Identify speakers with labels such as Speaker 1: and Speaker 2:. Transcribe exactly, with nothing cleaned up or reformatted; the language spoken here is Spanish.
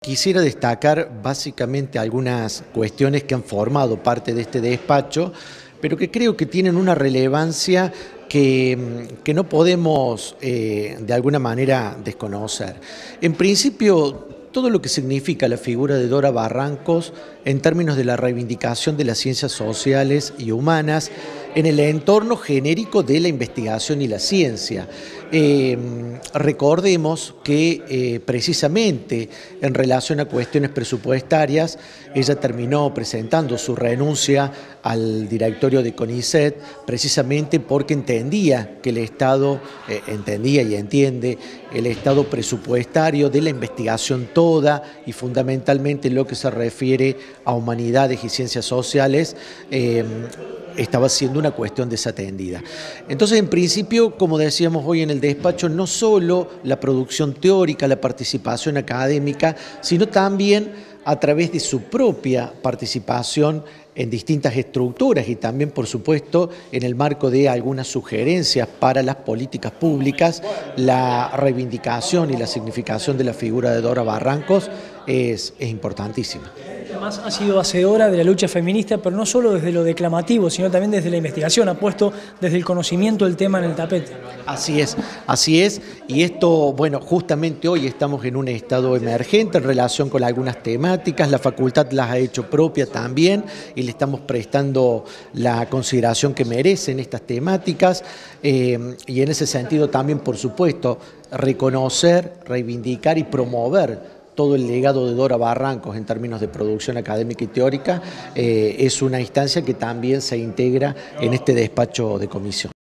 Speaker 1: Quisiera destacar básicamente algunas cuestiones que han formado parte de este despacho, pero que creo que tienen una relevancia que, que no podemos eh, de alguna manera desconocer. En principio, todo lo que significa la figura de Dora Barrancos en términos de la reivindicación de las ciencias sociales y humanas en el entorno genérico de la investigación y la ciencia. Eh, recordemos que eh, precisamente en relación a cuestiones presupuestarias, ella terminó presentando su renuncia al directorio de CONICET precisamente porque entendía que el Estado, eh, entendía y entiende el Estado presupuestario de la investigación toda y fundamentalmente lo que se refiere a humanidades y ciencias sociales, eh, estaba siendo una cuestión desatendida. Entonces, en principio, como decíamos hoy en el despacho, no solo la producción teórica, la participación académica, sino también a través de su propia participación en distintas estructuras y también, por supuesto, en el marco de algunas sugerencias para las políticas públicas, la reivindicación y la significación de la figura de Dora Barrancos es, es importantísima.
Speaker 2: Además ha sido hacedora de la lucha feminista, pero no solo desde lo declamativo, sino también desde la investigación, ha puesto desde el conocimiento el tema en el tapete.
Speaker 1: Así es, así es, y esto, bueno, justamente hoy estamos en un estado emergente en relación con algunas temáticas, la facultad las ha hecho propia también y le estamos prestando la consideración que merecen estas temáticas, eh, y en ese sentido también, por supuesto, reconocer, reivindicar y promover todo el legado de Dora Barrancos en términos de producción académica y teórica, eh, es una instancia que también se integra en este despacho de comisión.